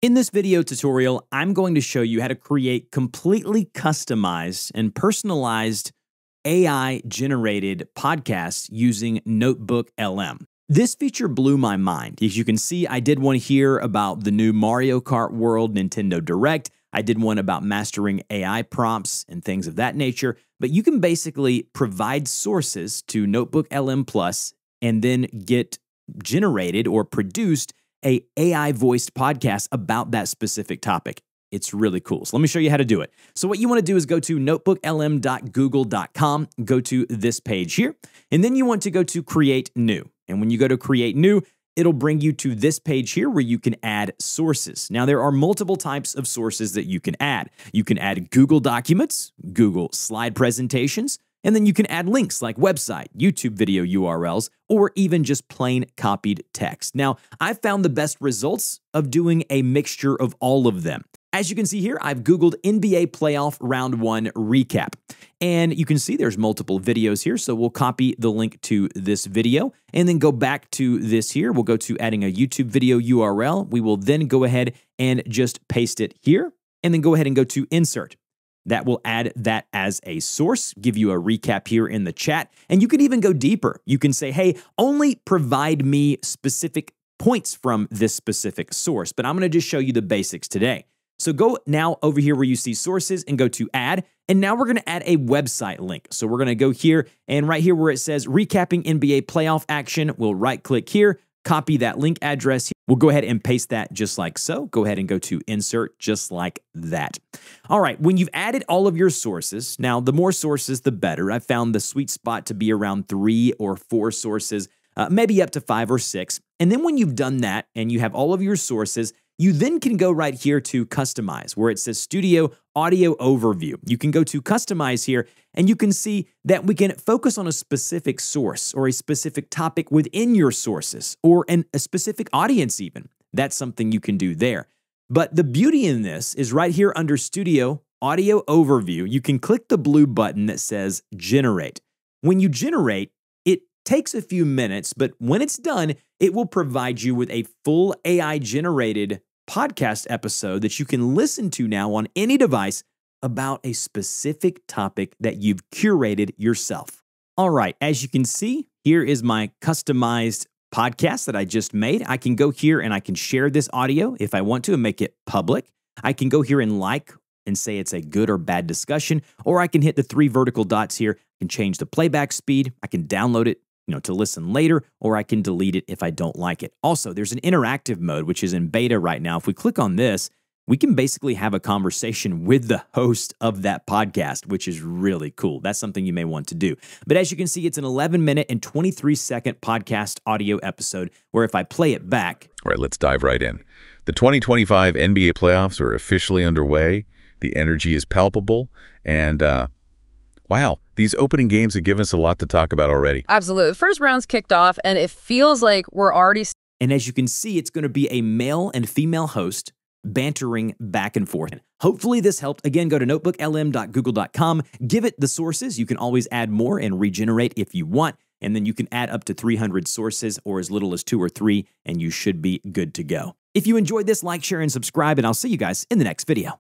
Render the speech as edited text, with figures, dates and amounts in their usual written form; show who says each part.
Speaker 1: In this video tutorial, I'm going to show you how to create completely customized and personalized AI-generated podcasts using NotebookLM. This feature blew my mind. As you can see, I did one here about the new Mario Kart World Nintendo Direct. I did one about mastering AI prompts and things of that nature. But you can basically provide sources to NotebookLM Plus and then get generated or produced a AI-voiced podcast about that specific topic. It's really cool. So let me show you how to do it. So what you want to do is go to notebooklm.google.com, go to this page here, and then you want to go to Create New. And when you go to Create New, it'll bring you to this page here where you can add sources. Now, there are multiple types of sources that you can add. You can add Google Documents, Google Slide Presentations, and then you can add links like website, YouTube video URLs, or even just plain copied text. Now, I've found the best results of doing a mixture of all of them. As you can see here, I've Googled NBA Playoff Round 1 Recap. And you can see there's multiple videos here, so we'll copy the link to this video and then go back to this here. We'll go to adding a YouTube video URL. We will then go ahead and just paste it here and then go ahead and go to Insert. That will add that as a source, give you a recap here in the chat, and you can even go deeper. You can say, hey, only provide me specific points from this specific source, but I'm going to just show you the basics today. So go now over here where you see sources and go to add, and now we're going to add a website link. So we're going to go here, and right here where it says recapping NBA playoff action, we'll right click here, copy that link address. We'll go ahead and paste that just like so. Go ahead and go to insert just like that. All right, when you've added all of your sources, now the more sources, the better. I found the sweet spot to be around 3 or 4 sources, maybe up to 5 or 6. And then when you've done that and you have all of your sources, you then can go right here to Customize, where it says Studio Audio Overview. You can go to Customize here, and you can see that we can focus on a specific source or a specific topic within your sources or a specific audience even. That's something you can do there. But the beauty in this is right here under Studio Audio Overview, you can click the blue button that says Generate. When you generate, it takes a few minutes, but when it's done, it will provide you with a full AI-generated podcast episode that you can listen to now on any device about a specific topic that you've curated yourself. All right, as you can see, here is my customized podcast that I just made. I can go here and I can share this audio if I want to and make it public. I can go here and like and say it's a good or bad discussion, or I can hit the 3 vertical dots here and change the playback speed. I can download it, to listen later, or I can delete it if I don't like it. Also, there's an interactive mode, which is in beta right now. If we click on this, we can basically have a conversation with the host of that podcast, which is really cool. That's something you may want to do. But as you can see, it's an 11-minute and 23-second podcast audio episode where if I play it back...
Speaker 2: All right, let's dive right in. The 2025 NBA playoffs are officially underway. The energy is palpable, and wow, these opening games have given us a lot to talk about already.
Speaker 3: Absolutely. The first round's kicked off, and it feels like we're already...
Speaker 1: And as you can see, it's going to be a male and female host bantering back and forth. Hopefully this helped. Again, go to notebooklm.google.com, give it the sources. You can always add more and regenerate if you want, and then you can add up to 300 sources or as little as 2 or 3, and you should be good to go. If you enjoyed this, like, share, and subscribe, and I'll see you guys in the next video.